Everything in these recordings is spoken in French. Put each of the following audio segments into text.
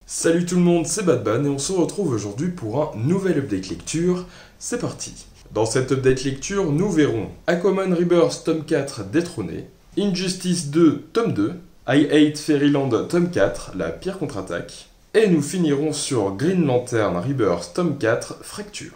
Salut tout le monde, c'est Badban et on se retrouve aujourd'hui pour un nouvel update lecture. C'est parti. Dans cet update lecture, nous verrons Aquaman Rebirth tome 4 détrôné, Injustice 2 tome 2, I Hate Fairyland tome 4, la pire contre-attaque, et nous finirons sur Green Lantern Rebirth tome 4, Fracture.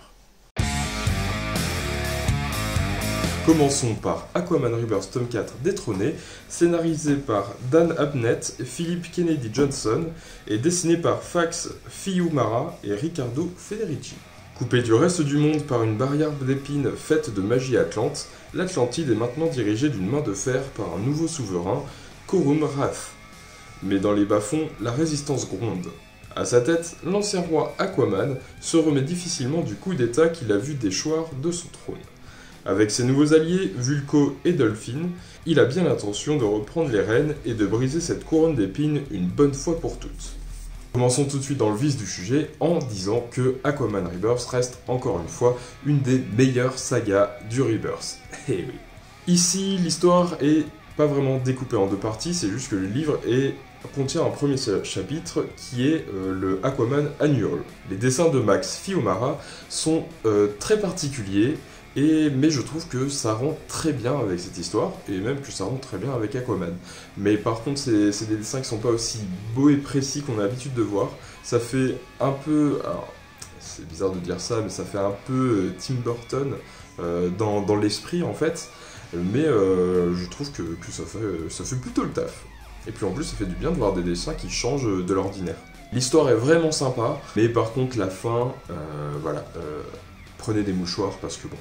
Commençons par Aquaman Rebirth tome 4 détrôné, scénarisé par Dan Abnett, Philip Kennedy Johnson et dessiné par Fax Fiumara et Riccardo Federici. Coupé du reste du monde par une barrière d'épines faite de magie atlante, l'Atlantide est maintenant dirigée d'une main de fer par un nouveau souverain, Korum Rath. Mais dans les bas-fonds, la résistance gronde. À sa tête, l'ancien roi Aquaman se remet difficilement du coup d'état qu'il a vu déchoir de son trône. Avec ses nouveaux alliés, Vulko et Dolphin, il a bien l'intention de reprendre les rênes et de briser cette couronne d'épines une bonne fois pour toutes. Commençons tout de suite dans le vif du sujet en disant que Aquaman Rebirth reste encore une fois une des meilleures sagas du Rebirth. Eh oui. Ici, l'histoire est pas vraiment découpée en deux parties, c'est juste que le livre contient un premier chapitre qui est le Aquaman Annual. Les dessins de Max Fiumara sont très particuliers, mais je trouve que ça rend très bien avec cette histoire, et même que ça rend très bien avec Aquaman. Mais par contre, c'est des dessins qui sont pas aussi beaux et précis qu'on a l'habitude de voir. Ça fait un peu... Alors, c'est bizarre de dire ça, mais ça fait un peu Tim Burton dans l'esprit, en fait. Mais je trouve que ça fait plutôt le taf. Et puis en plus, ça fait du bien de voir des dessins qui changent de l'ordinaire. L'histoire est vraiment sympa, mais par contre, la fin, voilà, prenez des mouchoirs parce que bon...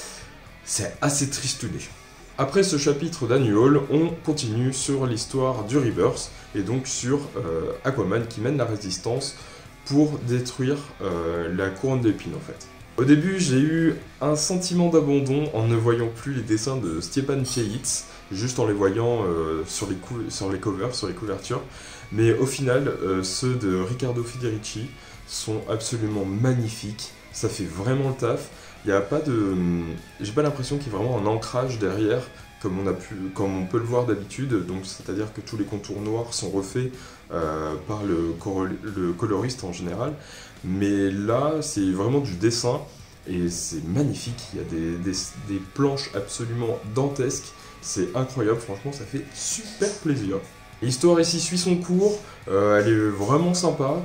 C'est assez tristouné. Après ce chapitre d'Annual, on continue sur l'histoire du Rebirth, et donc sur Aquaman qui mène la résistance pour détruire la couronne d'épines en fait. Au début, j'ai eu un sentiment d'abandon en ne voyant plus les dessins de Stjepan Pieitz, juste en les voyant sur les covers, sur les couvertures, mais au final, ceux de Riccardo Federici sont absolument magnifiques, ça fait vraiment le taf. Il y a pas de... J'ai pas l'impression qu'il y ait vraiment un ancrage derrière, comme on peut le voir d'habitude, donc c'est-à-dire que tous les contours noirs sont refaits par le coloriste en général, mais là c'est vraiment du dessin, et c'est magnifique, il y a des planches absolument dantesques, c'est incroyable, franchement ça fait super plaisir. L'histoire ici suit son cours, elle est vraiment sympa.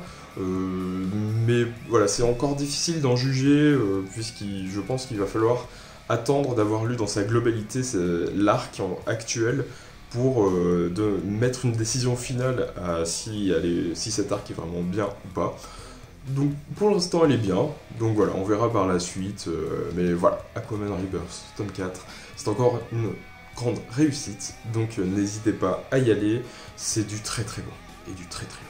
Mais voilà, c'est encore difficile d'en juger, je pense qu'il va falloir attendre d'avoir lu dans sa globalité l'arc actuel pour mettre une décision finale à si cet arc est vraiment bien ou pas. Donc pour l'instant elle est bien, donc voilà, on verra par la suite, mais voilà, Aquaman Rebirth, tome 4, c'est encore une grande réussite, donc n'hésitez pas à y aller, c'est du très très bon, et du très très lourd.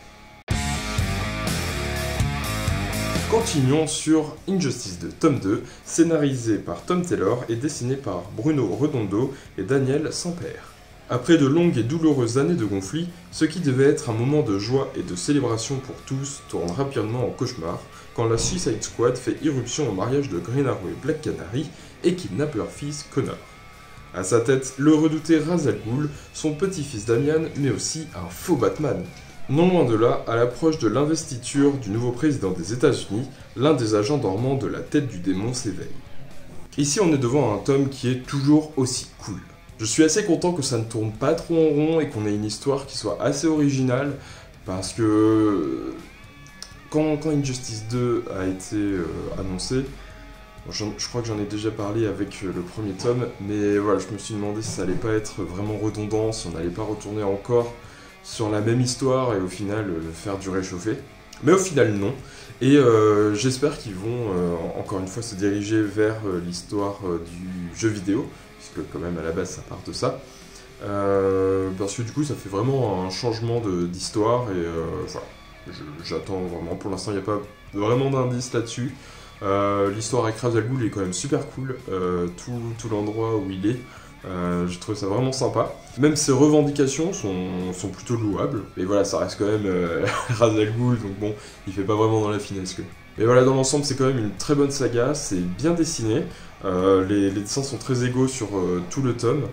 Continuons sur Injustice 2, tome 2, scénarisé par Tom Taylor et dessiné par Bruno Redondo et Daniel Sampere. Après de longues et douloureuses années de conflit, ce qui devait être un moment de joie et de célébration pour tous tourne rapidement en cauchemar quand la Suicide Squad fait irruption au mariage de Green Arrow et Black Canary et kidnappe leur fils Connor. À sa tête, le redouté Ra's al Ghul, son petit-fils Damian, mais aussi un faux Batman. Non loin de là, à l'approche de l'investiture du nouveau président des États-Unis, l'un des agents dormants de la tête du démon s'éveille. Ici, on est devant un tome qui est toujours aussi cool. Je suis assez content que ça ne tourne pas trop en rond et qu'on ait une histoire qui soit assez originale, parce que quand Injustice 2 a été annoncé, je crois que j'en ai déjà parlé avec le premier tome, mais voilà, je me suis demandé si ça allait pas être vraiment redondant, si on n'allait pas retourner encore sur la même histoire et au final faire du réchauffé. Mais au final non. Et j'espère qu'ils vont encore une fois se diriger vers l'histoire du jeu vidéo, puisque quand même à la base ça part de ça. Parce que du coup ça fait vraiment un changement d'histoire et voilà. J'attends vraiment, pour l'instant il n'y a pas vraiment d'indice là-dessus. L'histoire avec Ra's al Ghul est quand même super cool, tout l'endroit où il est. Je trouve ça vraiment sympa. Même ses revendications sont plutôt louables. Mais voilà, ça reste quand même Ra's al Ghul, donc bon, il fait pas vraiment dans la finesse. Mais voilà, dans l'ensemble, c'est quand même une très bonne saga, c'est bien dessiné. Les dessins sont très égaux sur tout le tome.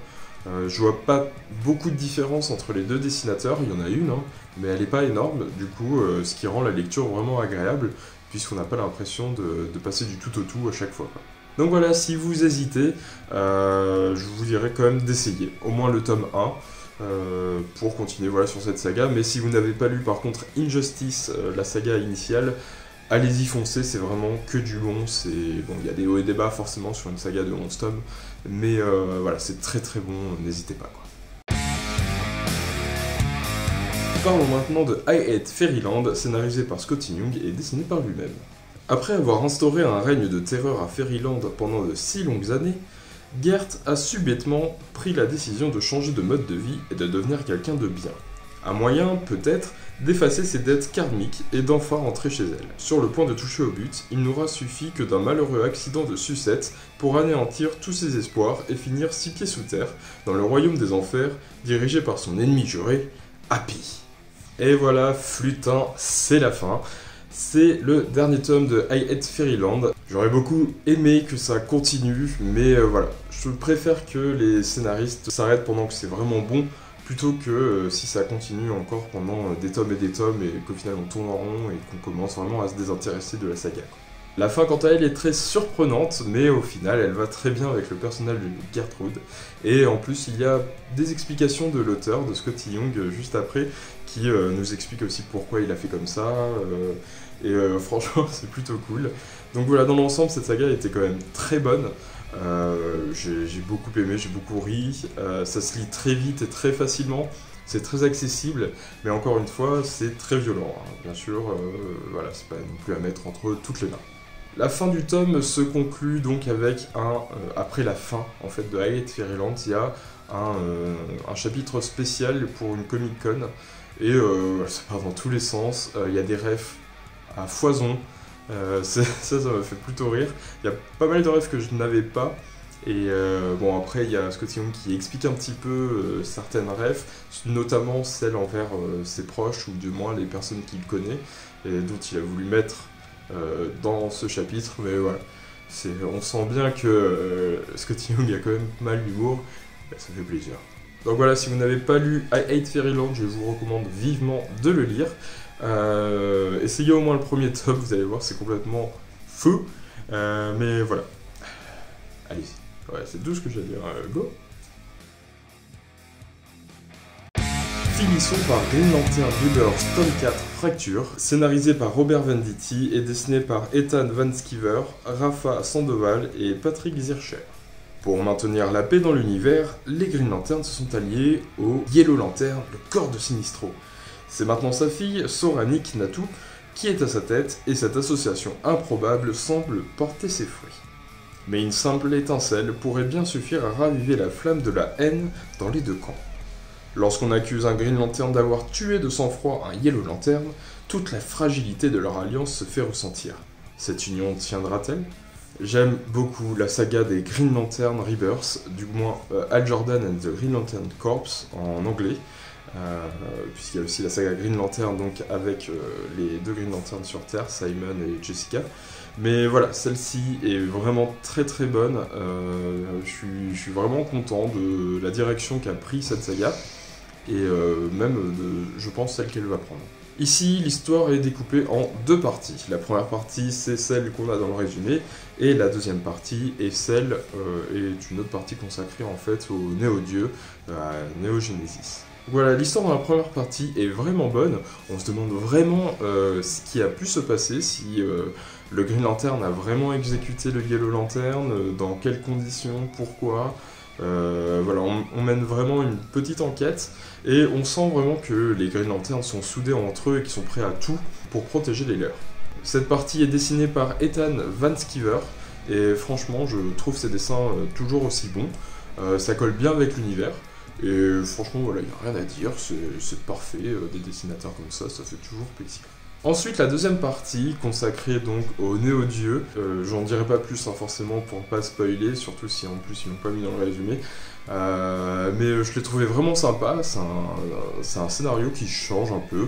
Je vois pas beaucoup de différence entre les deux dessinateurs, il y en a une, hein, mais elle n'est pas énorme, du coup, ce qui rend la lecture vraiment agréable, puisqu'on n'a pas l'impression de passer du tout au tout à chaque fois, quoi. Donc voilà, si vous hésitez, je vous dirais quand même d'essayer, au moins le tome 1, pour continuer voilà, sur cette saga. Mais si vous n'avez pas lu par contre Injustice, la saga initiale, allez-y foncez, c'est vraiment que du bon. Bon, il y a des hauts et des bas forcément sur une saga de 11 tomes, mais voilà, c'est très très bon, n'hésitez pas, quoi. Parlons maintenant de I Hate Fairyland, scénarisé par Scotty Young et dessiné par lui-même. Après avoir instauré un règne de terreur à Fairyland pendant de si longues années, Gert a subitement pris la décision de changer de mode de vie et de devenir quelqu'un de bien. Un moyen, peut-être, d'effacer ses dettes karmiques et d'enfin rentrer chez elle. Sur le point de toucher au but, il n'aura suffi que d'un malheureux accident de sucette pour anéantir tous ses espoirs et finir 6 pieds sous terre dans le royaume des enfers, dirigé par son ennemi juré, Happy. Et voilà, Flutin, c'est la fin. C'est le dernier tome de I Hate Fairyland. J'aurais beaucoup aimé que ça continue, mais voilà. Je préfère que les scénaristes s'arrêtent pendant que c'est vraiment bon, plutôt que si ça continue encore pendant des tomes et qu'au final on tourne en rond et qu'on commence vraiment à se désintéresser de la saga. La fin, quant à elle, est très surprenante, mais au final, elle va très bien avec le personnage de Gertrude. Et en plus, il y a des explications de l'auteur, de Scotty Young, juste après, qui nous explique aussi pourquoi il a fait comme ça. Franchement, c'est plutôt cool. Donc voilà, dans l'ensemble, cette saga était quand même très bonne. J'ai beaucoup aimé, j'ai beaucoup ri. Ça se lit très vite et très facilement. C'est très accessible, mais encore une fois, c'est très violent. Hein. Bien sûr, voilà, c'est pas non plus à mettre entre toutes les mains. La fin du tome se conclut donc avec après la fin en fait de I Hate Fairyland, il y a un chapitre spécial pour une Comic Con et ça part dans tous les sens. Il y a des refs à foison, ça m'a fait plutôt rire. Il y a pas mal de refs que je n'avais pas. Et bon, après, il y a Scotty Young qui explique un petit peu certaines refs, notamment celles envers ses proches, ou du moins les personnes qu'il connaît, et dont il a voulu mettre dans ce chapitre. Mais voilà, on sent bien que Scotty Young a quand même mal l'humour, ça fait plaisir. Donc voilà, si vous n'avez pas lu I Hate Fairyland, je vous recommande vivement de le lire. Essayez au moins le premier tome, vous allez voir, c'est complètement fou. Mais voilà, allez-y. Ouais, c'est tout ce que j'ai à dire. Go! Finissons par Green Lantern Rebirth tome 4 Fracture, scénarisé par Robert Venditti et dessiné par Ethan Van Sciver, Rafa Sandoval et Patrick Zircher. Pour maintenir la paix dans l'univers, les Green Lanterns se sont alliés au Yellow Lantern, le corps de Sinistro. C'est maintenant sa fille, Soranik Natu, qui est à sa tête, et cette association improbable semble porter ses fruits. Mais une simple étincelle pourrait bien suffire à raviver la flamme de la haine dans les deux camps. Lorsqu'on accuse un Green Lantern d'avoir tué de sang-froid un Yellow Lantern, toute la fragilité de leur alliance se fait ressentir. Cette union tiendra-t-elle ? J'aime beaucoup la saga des Green Lantern Rebirth, du moins Hal Jordan and the Green Lantern Corps en anglais, puisqu'il y a aussi la saga Green Lantern donc avec les deux Green Lantern sur Terre, Simon et Jessica. Mais voilà, celle-ci est vraiment très très bonne. Je suis vraiment content de la direction qu'a pris cette saga et même je pense, celle qu'elle va prendre. Ici, l'histoire est découpée en deux parties. La première partie, c'est celle qu'on a dans le résumé, et la deuxième partie est une autre partie consacrée en fait au Néo-Dieu, à Néo-Genesis. Voilà, l'histoire dans la première partie est vraiment bonne. On se demande vraiment ce qui a pu se passer, si le Green Lantern a vraiment exécuté le Yellow Lantern, dans quelles conditions, pourquoi. Voilà, on mène vraiment une petite enquête et on sent vraiment que les Green Lanterns sont soudés entre eux et qu'ils sont prêts à tout pour protéger les leurs. Cette partie est dessinée par Ethan Van Sciver et franchement je trouve ses dessins toujours aussi bons. Ça colle bien avec l'univers. Et franchement, voilà, il n'y a rien à dire, c'est parfait, des dessinateurs comme ça fait toujours plaisir. Ensuite, la deuxième partie, consacrée donc au Néo-Dieu, j'en dirai pas plus forcément pour pas spoiler, surtout si en plus ils l'ont pas mis dans le résumé, mais je l'ai trouvé vraiment sympa, c'est un scénario qui change un peu,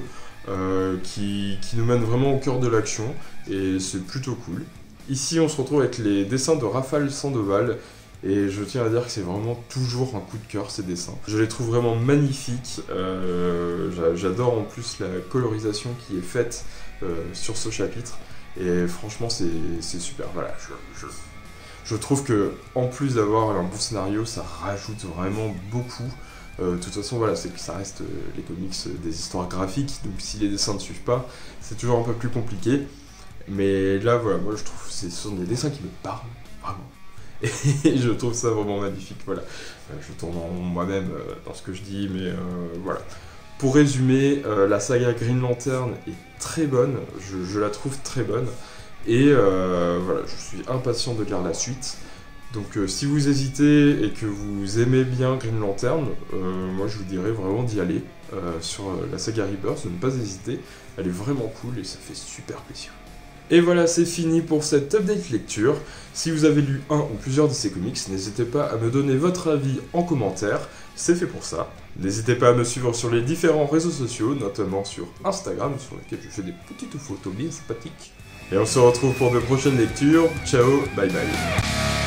qui nous mène vraiment au cœur de l'action, et c'est plutôt cool. Ici, on se retrouve avec les dessins de Rafael Sandoval, Et je tiens à dire que c'est vraiment toujours un coup de cœur ces dessins. Je les trouve vraiment magnifiques. J'adore en plus la colorisation qui est faite sur ce chapitre. Et franchement c'est super. Voilà, je trouve que en plus d'avoir un bon scénario, ça rajoute vraiment beaucoup. De toute façon, voilà, c'est que ça reste les comics des histoires graphiques, donc si les dessins ne suivent pas, c'est toujours un peu plus compliqué. Mais là, voilà, moi je trouve que ce sont des dessins qui me parlent, vraiment. Et je trouve ça vraiment magnifique, voilà. Je tourne en rond moi-même dans ce que je dis, mais voilà. Pour résumer, la saga Green Lantern est très bonne, je la trouve très bonne. Et voilà, je suis impatient de lire la suite. Donc si vous hésitez et que vous aimez bien Green Lantern, moi je vous dirais vraiment d'y aller sur la saga Rebirth, de ne pas hésiter. Elle est vraiment cool et ça fait super plaisir. Et voilà, c'est fini pour cette update lecture. Si vous avez lu un ou plusieurs de ces comics, n'hésitez pas à me donner votre avis en commentaire, c'est fait pour ça. N'hésitez pas à me suivre sur les différents réseaux sociaux, notamment sur Instagram, sur lequel je fais des petites photos bien sympathiques. Et on se retrouve pour de prochaines lectures. Ciao, bye bye.